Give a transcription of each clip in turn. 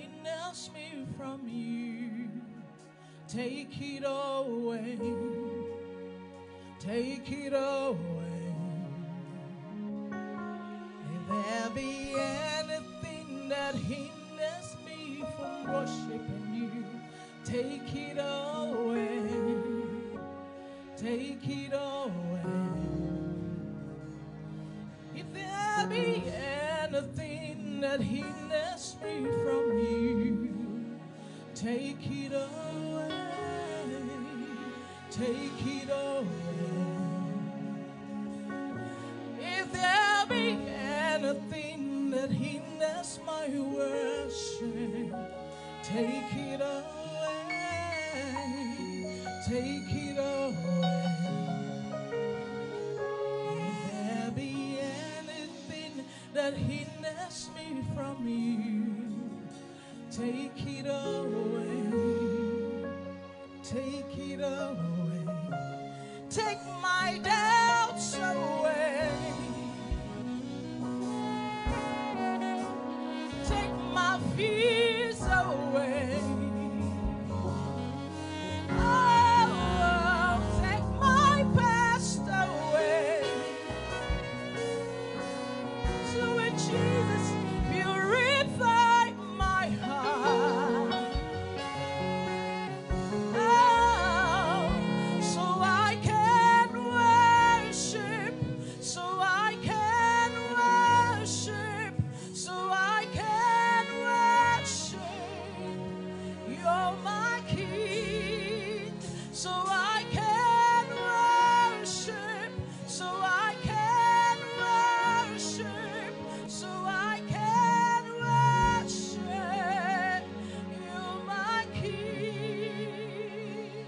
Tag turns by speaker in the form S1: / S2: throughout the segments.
S1: hinders me from you. Take it away. Take it away. If there be anything that hinders me from worshiping you, take it away. Take it away. If there be anything that hinders me from you, take it away. Take it away. If there be anything that hinders my worship, take it away. Take it away. If there be anything that hinders me from you, take it away. Take it away. Take my doubts away. Take my fears away. Oh, take my past away. So when Jesus purify my heart, oh, so I can worship, so I can worship, so I can worship. You're my King, so I can worship, so I can worship, so I can worship. You're my King.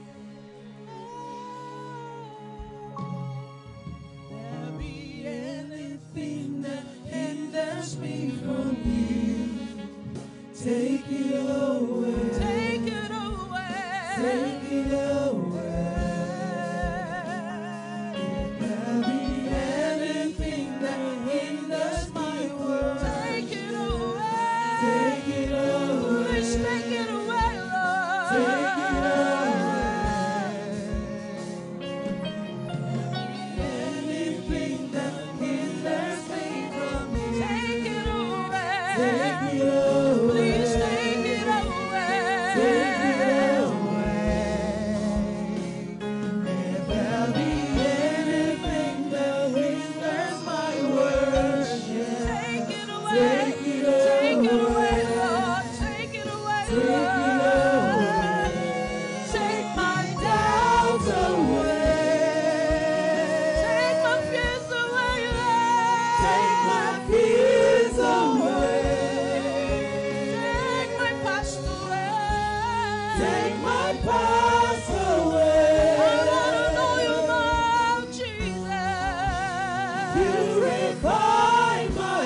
S1: There be anything that hinders me from you, take it away. Take it away. Take it away. If there be anything that hinders my work, take it away. Take it away. Please take it away, Lord. Take it away. Anything that hinders me from you, take it away. Take it away. Please take it away. Take it away. If there be anything that hinders my worship, take it away. Take it away. Take it away, Lord. Take it away, Lord. Take my doubts away. Take my fears away, Lord. Take my fears away. Take my past away. Take my past away. I wanna know you more, Jesus. Purify my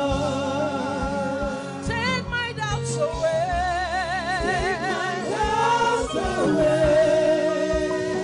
S1: heart. Take my doubts away. Take my doubts away.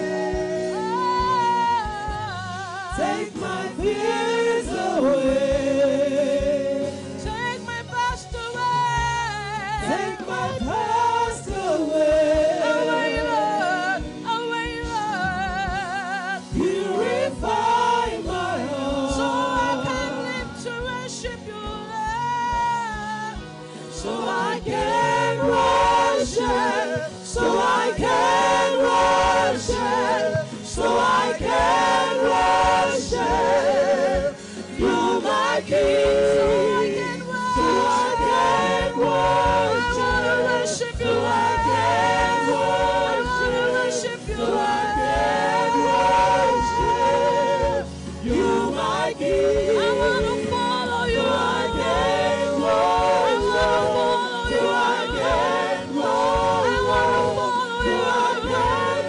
S1: Take my fears away. Take my past away. Take my past away. Away, Lord. Away, Lord. Purify my heart. So I can live to worship you, Lord. So I can worship. So I can worship. So I can worship. You're my King. So I can worship. So I can worship. I wanna worship you. So I can worship. I wanna worship you. So I can worship. You're my King. I wanna follow you. So I can worship. I wanna follow you. So I can worship. I wanna follow you. So I can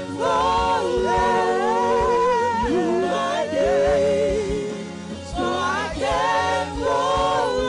S1: follow. You're my King. So I can follow.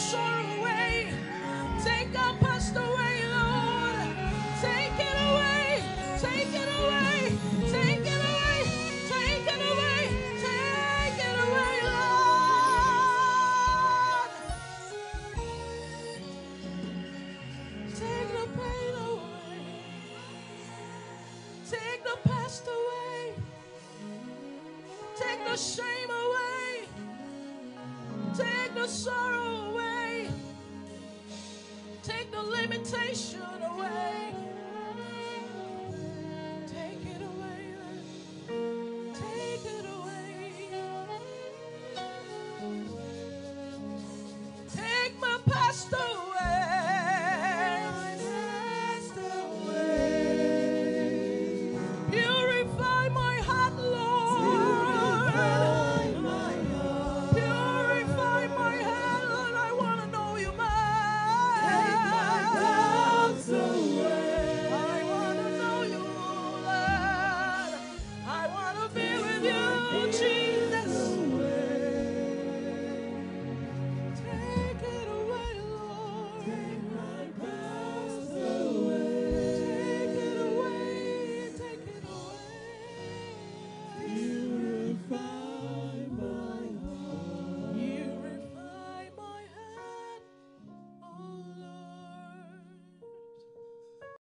S1: sorrow away. Take our past away, Lord. Take it away. Take it away. Take it away. Take it away. Take it away, Lord. Take the pain away. Take the past away. Take the shame away. Take the sorrow away. Take the limitation